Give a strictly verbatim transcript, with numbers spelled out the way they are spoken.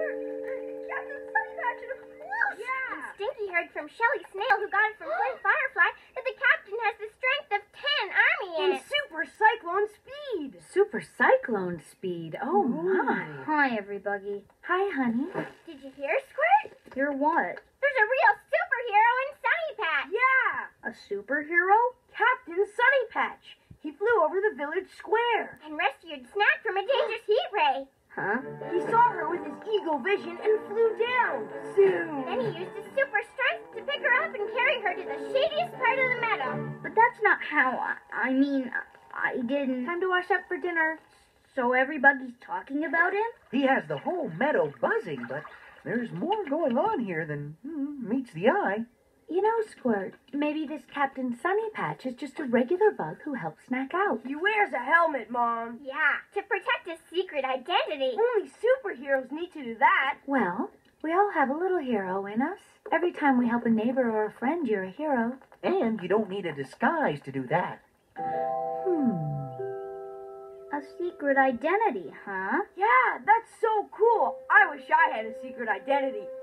Captain Sunny Patch and whoosh! Yeah. And Stinky heard from Shelly Snail, who got it from Flint Firefly, that the captain has the strength of ten army in And it. super cyclone speed. Super cyclone speed. Oh, my. Hi, everybody. Hi, honey. Did you hear, Squirt? Hear what? There's a real superhero in Sunny Patch. Yeah. A superhero? Captain Sunny Patch. He flew over the village square. And rescued Snack from a dangerous heat ray. Huh? He saw her with his eagle vision and flew down. Zoom. Then he used his super strength to pick her up and carry her to the shadiest part of the meadow. But that's not how I... I mean, I didn't... Time to wash up for dinner. So everybody's talking about him? He has the whole meadow buzzing, but there's more going on here than hmm, meets the eye. You know, Squirt, maybe this Captain Sunny Patch is just a regular bug who helps Snack out. He wears a helmet, Mom. Yeah, to protect his secret identity. Only superheroes need to do that. Well, we all have a little hero in us. Every time we help a neighbor or a friend, you're a hero. And you don't need a disguise to do that. Hmm. A secret identity, huh? Yeah, that's so cool. I wish I had a secret identity.